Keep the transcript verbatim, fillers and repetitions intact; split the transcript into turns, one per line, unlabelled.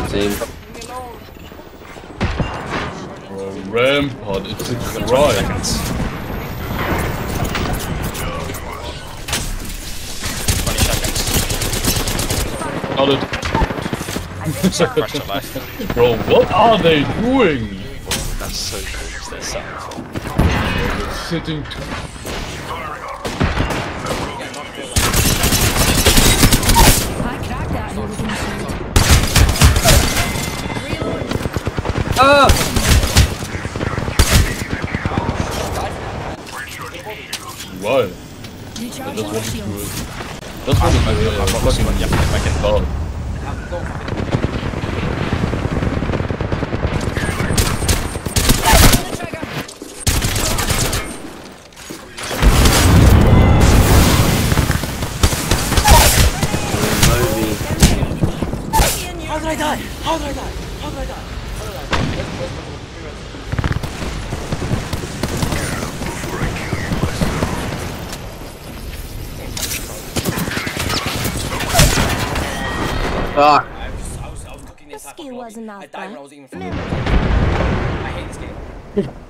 Same.
Oh, Rampart, it's a crime. Got it. Bro, what are they doing?
That's so cool. They're set.
They're sitting.
Ah!
Why? I just wanted to. Just wanted to. Uh, fucking
Yeah, if I can.
oh.
How did I die? How did I die? How did I die? How did I die?
Fuck.
I was, I was, I was cooking this.
Skill wasn't
I
enough,
died when I
right?
was eating from I hate this game.